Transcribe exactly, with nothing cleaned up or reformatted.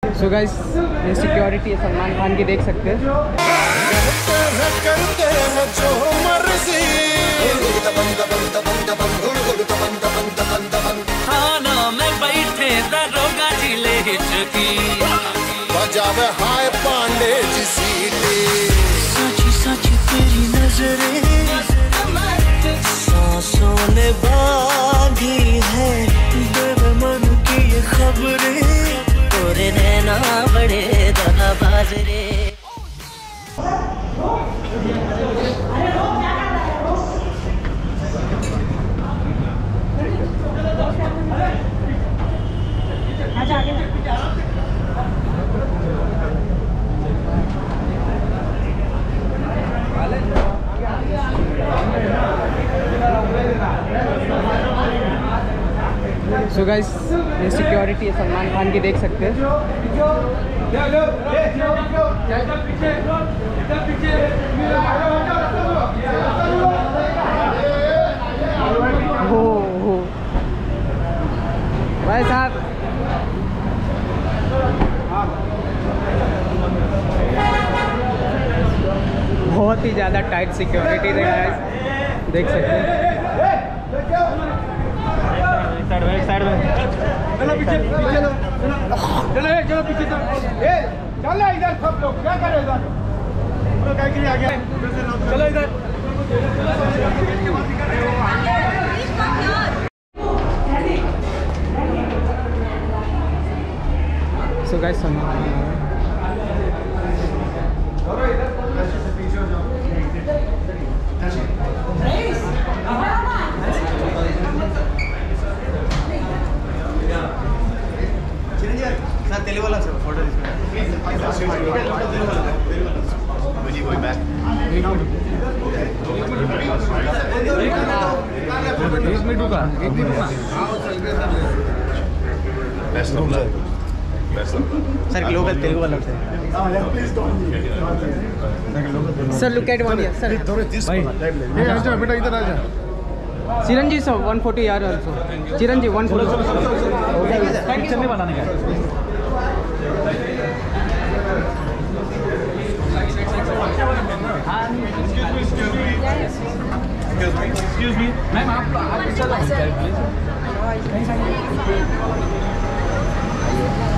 So guys ये security है सलमान खान की, देख सकते हैं। थाना में बैठे दरोगा जिले हिचकी बजावे हाय पांडे जी सीटी। सची सची तेरी नजरें सांसों ने बांधी है, मेरे मन की ये खबरें, तोरे नैना बड़े दगाबाज रे। सो गाइस ये सिक्योरिटी है सलमान खान की, देख सकते हैं। हो हो भाई साहब, बहुत ही ज़्यादा टाइट सिक्योरिटी है गाइस, देख सकते हैं। साइड में साइड में चलो पीछे पीछे चलो चलो चलो पीछे चलो ए चल इधर सब लोग क्या कर रहे हो इधर चलो क्या के लिए आ गया चलो इधर। सो गाइस सुनो తెలుగు వాళ్ళ సార్ ఫోటో सर लोकल తెలుగు వాళ్ళ sir look at one sir बेटा इधर आ जा। चिरंजीव सर वन फोर्टी यार also Chiranjeevi one forty picture नहीं बनाने का। एक्सक्यूज मी मैम आप आप